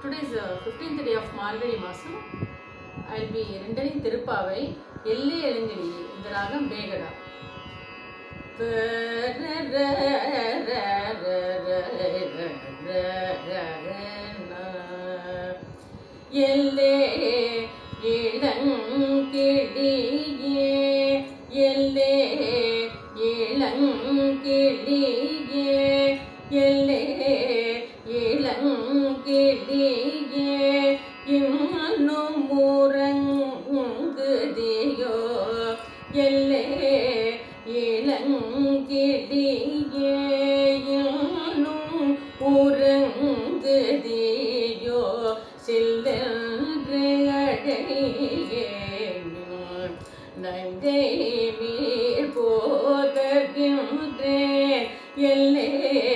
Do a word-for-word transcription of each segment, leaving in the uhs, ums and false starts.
Today is the fifteenth day of Margazhi Masam. I will be rendering Tirupavai Yelle Elengaliye in the Ragam Begada. Yelle Elengaliye Yelle Elengaliye Yelle Elengaliye innum urangudiyo Yelle Elengaliye innum urangudiyo Sillendre adayenu Nangai meer podagindraen Yelle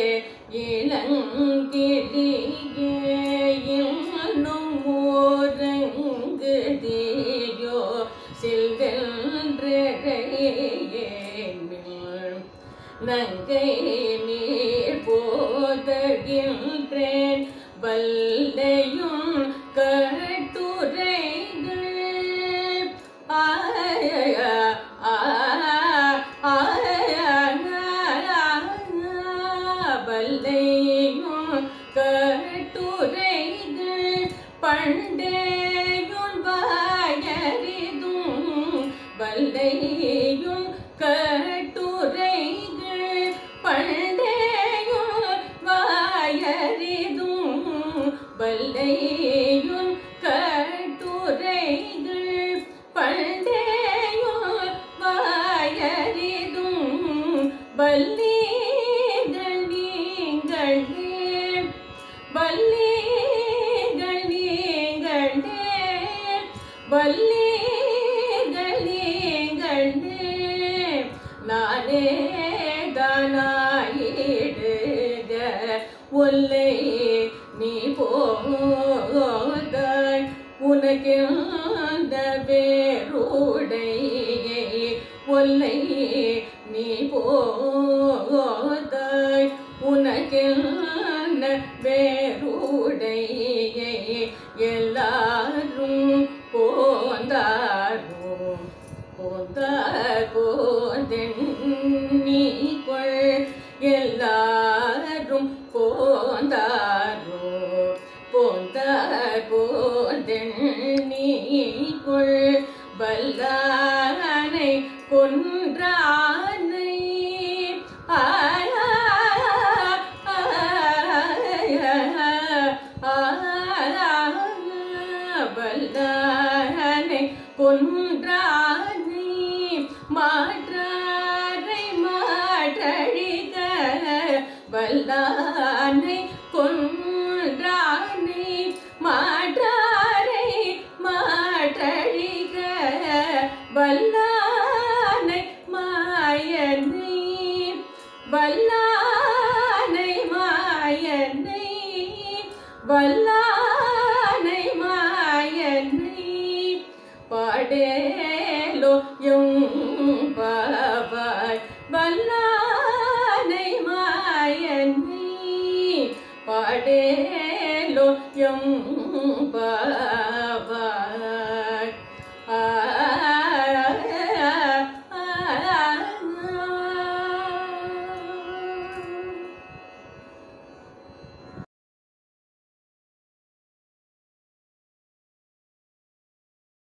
Elengaliye innum urangudiyo Sillendre adayenu Nangai meer podagindraen Vallayum கட்டுரைகள் ஆய வல்லையும் கட்டுரைகள் பண்டேயும் வாயறிதும் வல்லையும் கட்டுரைகள் பண்டேயும் வாயறிதும் வல்லையும் கட்டுரைகள் பண்டேயும் வாயறிதும் வல்லீர்கள் நீங்களே வல்லீர்கள் நீங்களே வல்லீர்கள் நீங்களே நானே தானாயிடுக ஒல்லை நீ போதாய் உனக்கெந்த வேறுடையை ஒல்லை நீ போதாய் உனக்கெந்த வேறுடையை எல்லாரும் போந்தாரும் போந்தார் போதென்னிக்கொள் எல்லாரும் போந்தாரோ போந்தார் போதென்னிக்கொள் வல்லானை கொன்றானை வல்லானை கொன்றானை மாற்றாரை மாற்றழிக வல்லானை கொன்றானை மாற்றாரை மாற்றழிக வல்லானை மாயனை வல்லானை மாயனை வல்லானை மாயனை பாடேலோ